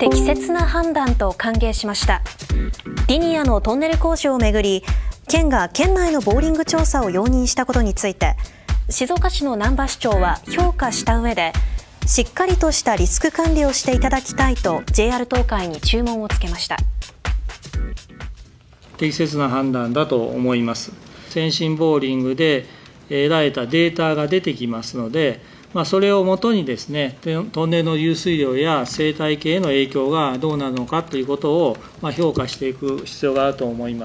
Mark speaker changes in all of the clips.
Speaker 1: 適切な判断と歓迎しました。リニアのトンネル工事をめぐり、県が県内のボーリング調査を容認したことについて、静岡市の難波市長は評価した上で、しっかりとしたリスク管理をしていただきたいと JR 東海に注文をつけました。
Speaker 2: 適切な判断だと思います。先進ボーリングで得られたデータが出てきますので、それをもとにですね、トンネルの流水量や生態系への影響がどうなるのかということを評価していく必要があると思います。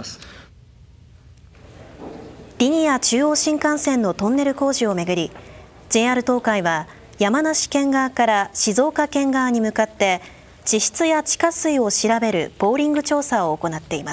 Speaker 1: リニア中央新幹線のトンネル工事をめぐり、JR 東海は山梨県側から静岡県側に向かって地質や地下水を調べるボーリング調査を行っています。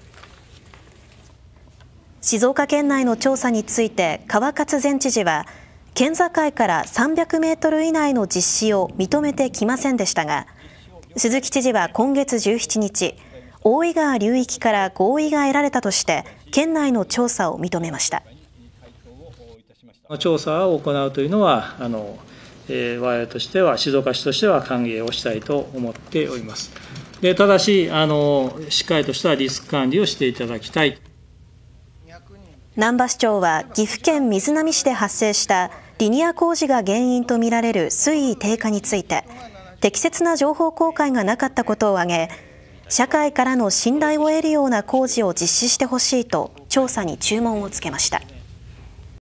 Speaker 1: 静岡県内の調査について川勝前知事は、県境から300メートル以内の実施を認めてきませんでしたが、鈴木知事は今月17日、大井川流域から合意が得られたとして、県内の調査を認めました。
Speaker 2: 調査を行うというのは、我々としては、静岡市としては歓迎をしたいと思っております。ただし、しっかりとしたリスク管理をしていただきたい。
Speaker 1: 難波市長は岐阜県瑞浪市で発生したリニア工事が原因とみられる水位低下について、適切な情報公開がなかったことを挙げ、社会からの信頼を得るような工事を実施してほしいと調査に注文をつけました。